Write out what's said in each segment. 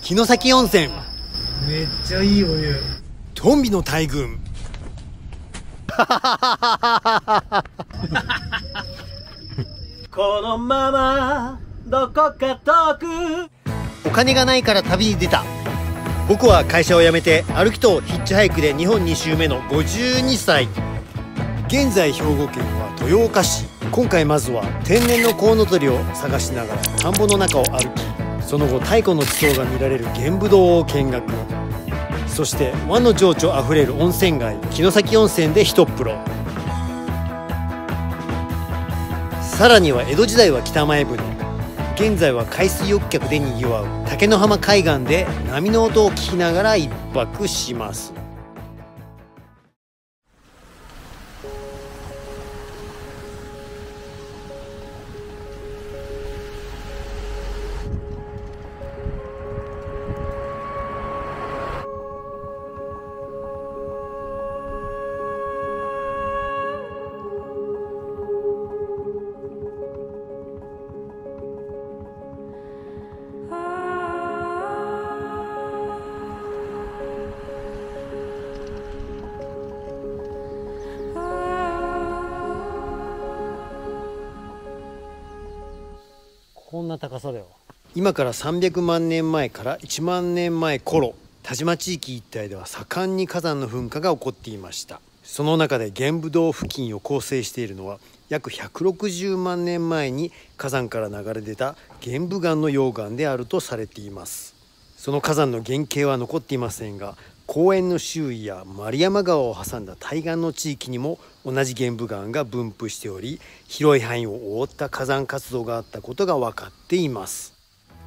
城崎温泉。 めっちゃいいお湯。 トンビの大群。 このままどこか遠く。 お金がないから旅に出た。僕は会社を辞めて歩きとヒッチハイクで日本2周目の52歳。現在兵庫県は豊岡市。今回まずは天然のコウノトリを探しながら田んぼの中を歩き、その後太古の地層が見られる玄武洞を見学。そして和の情緒あふれる温泉街城崎温泉で一っ風呂。さらには江戸時代は北前船、現在は海水浴客でにぎわう竹の浜海岸で波の音を聞きながら一泊します。こんな高さだよ。今から300万年前から1万年前頃、田島地域一帯では盛んに火山の噴火が起こっていました。その中で玄武洞付近を構成しているのは約160万年前に火山から流れ出た玄武岩の溶岩であるとされています。その火山の原型は残っていませんが、公園の周囲や丸山川を挟んだ対岸の地域にも同じ玄武岩が分布しており、広い範囲を覆った火山活動があったことが分かっています。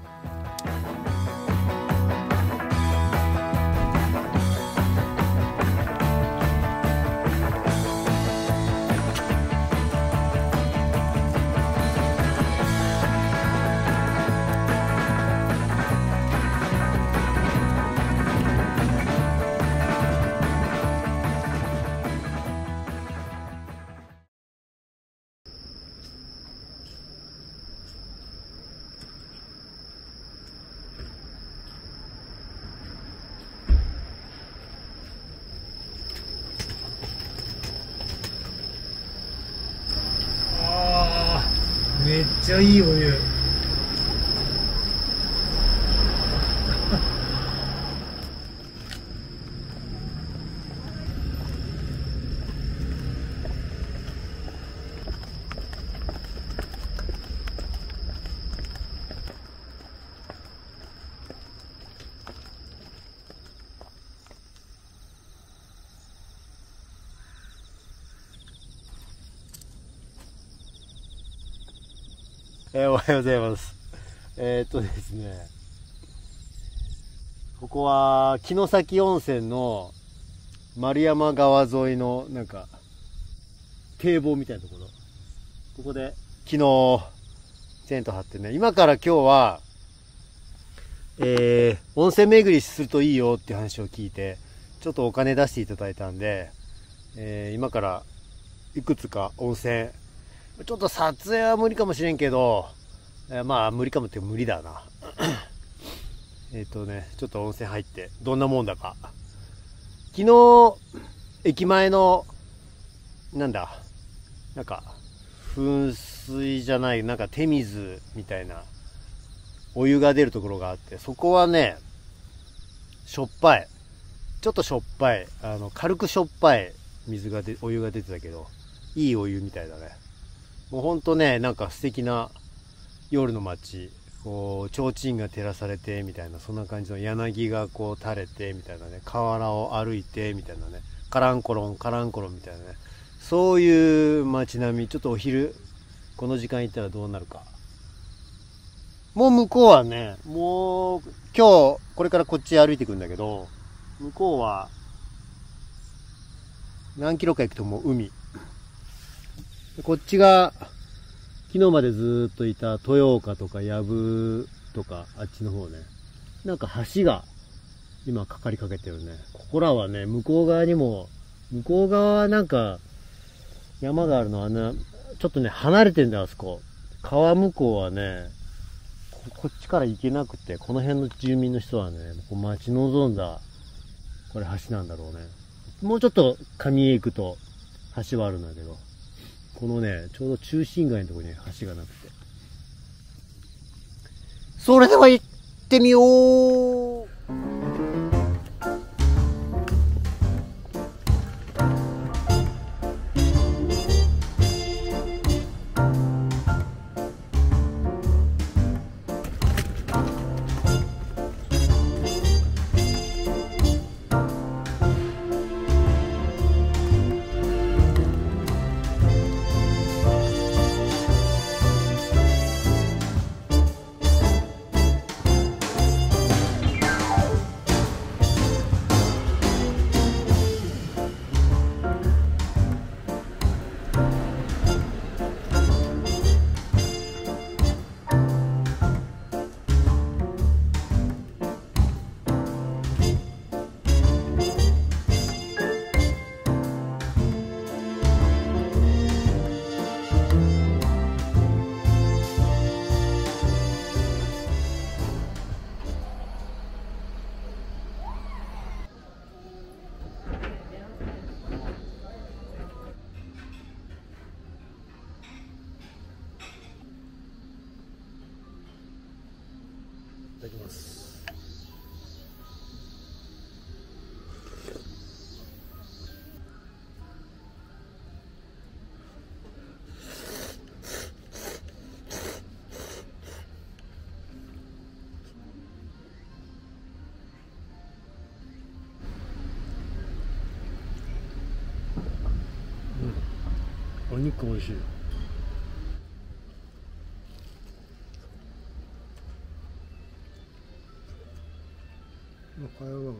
めっちゃいいお湯。 おはようございます。ですね、ここは城崎温泉の丸山川沿いのなんか堤防みたいなところ、ここで昨日テント張ってね、今から今日は、温泉巡りするといいよっていう話を聞いて、ちょっとお金出していただいたんで、今からいくつか温泉、ちょっと撮影は無理かもしれんけど、まあ無理かもって無理だな。ちょっと温泉入ってどんなもんだか。昨日駅前のなんか噴水じゃない、なんか手水みたいなお湯が出るところがあって、そこはねしょっぱい、ちょっとしょっぱい、軽くしょっぱいお湯が出てたけど、いいお湯みたいだね。もうほんとね、なんか素敵な夜の街、こう提灯が照らされてみたいな、そんな感じの柳がこう垂れてみたいなね、河原を歩いてみたいなね、カランコロンみたいなね、そういう街並み。ちょっとお昼この時間行ったらどうなるか。もう向こうはね、もう今日これからこっち歩いていくんだけど、向こうは何キロか行くともう海。こっちが昨日までずーっといた豊岡とか藪とかあっちの方ね、なんか橋が今かかりかけてるね。ここらはね、向こう側にも、向こう側はなんか山があるの、ちょっとね離れてんだよ、あそこ。川向こうはね、ここっちから行けなくて、この辺の住民の人はね、こう待ち望んだ、これ橋なんだろうね。もうちょっと上へ行くと橋はあるんだけど、このね、ちょうど中心街のところに橋がなくて。それでは行ってみよう。いただきます。お肉美味しい。会話が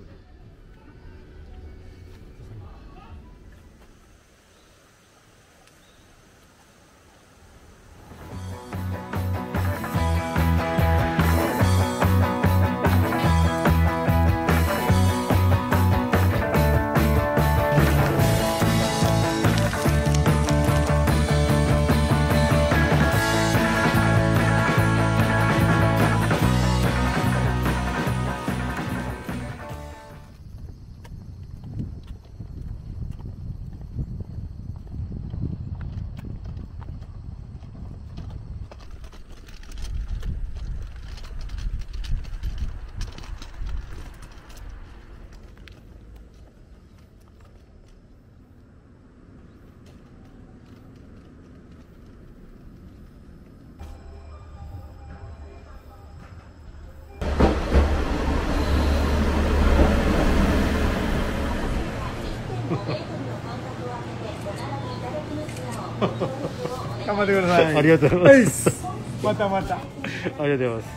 頑張ってください。ありがとうございます。またまた。ありがとうございます。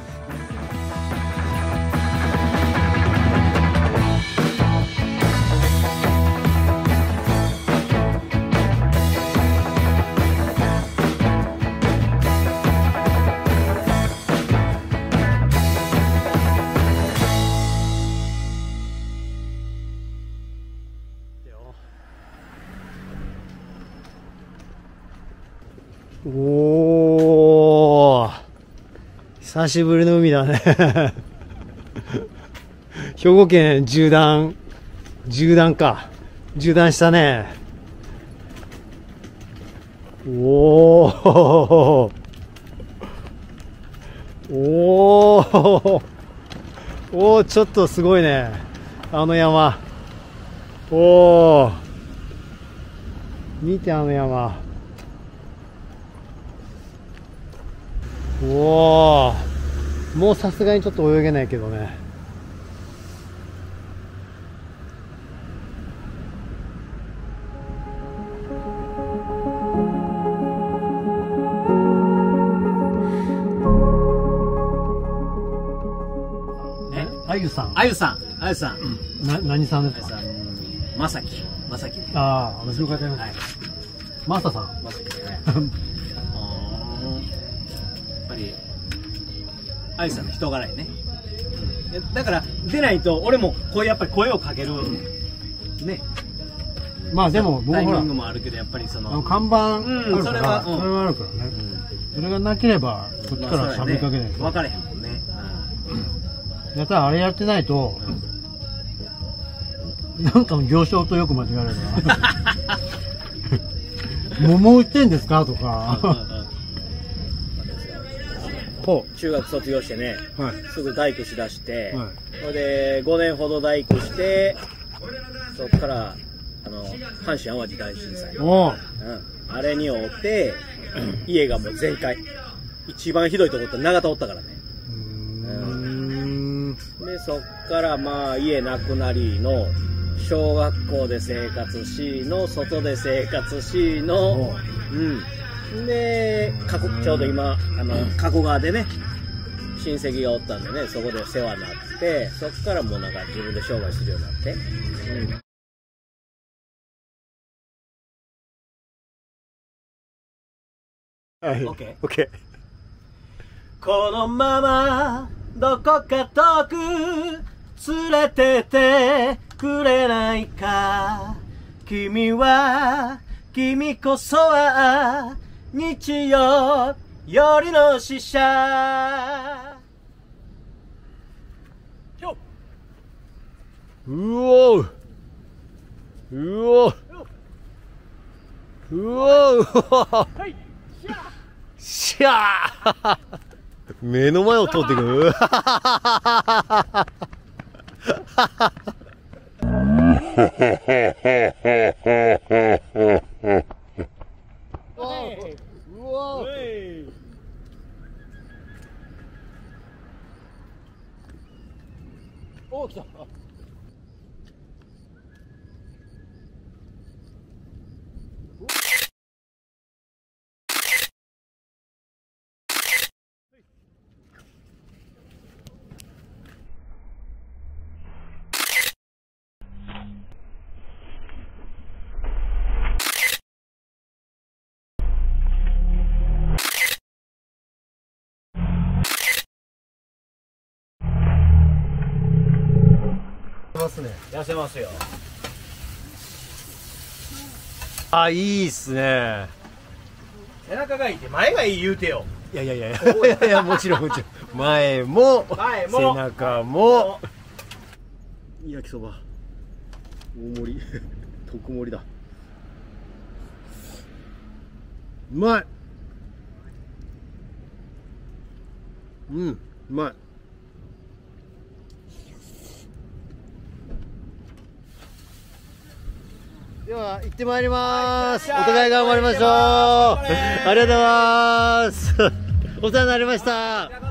おー、久しぶりの海だね。兵庫県縦断したね。おーおーおー、ちょっとすごいね、あの山。おー、見てあの山。おー、もうさすがにちょっと泳げないけどね。あゆさん。 あゆさん。 何さんですか。 まさき。 ああ、後ろ方の。はい。マサさん。 まさきね。やっぱりあゆさんの人柄やね。だから出ないと俺もやっぱり声をかけるね。 まあでも僕ほらタイミングもあるけど、やっぱりその看板あるから、 それはそれはあるからね。それがなければこっちから喋りかけないと。 分かれへんもんね。 やったらあれやってないと、なんかの行商とよく間違えられるな。桃売ってんですかとか。 中学卒業してね、 はい、 すぐ大工しだして、 はい、 それで5年ほど大工して、そこから阪神・淡路大震災、あれに遭って、家がもう全壊、一番ひどいとこって長田おったからね。でそっからまあ家なくなりの、小学校で生活しの、外で生活しの、でちょうど今加古川でね親戚がおったんでね、そこで世話になって、そっからもうなんか自分で商売するようになって、 はい、 オッケー。 オッケー。 このままどこか遠く連れてってくれないか。君こそは日曜よりの使者。 うおーうおーうおーしゃー目の前を通ってくる。おー、来た。 痩せますよ。 あ、いいっすね。 背中がいいって前がいい言うてよ。 いやいやいやいや、もちろんもちろん。前も背中も。焼きそば大盛り特盛りだ。うまい。うまい。では行ってまいります。お互い頑張りましょう。ありがとうございます。お世話になりました。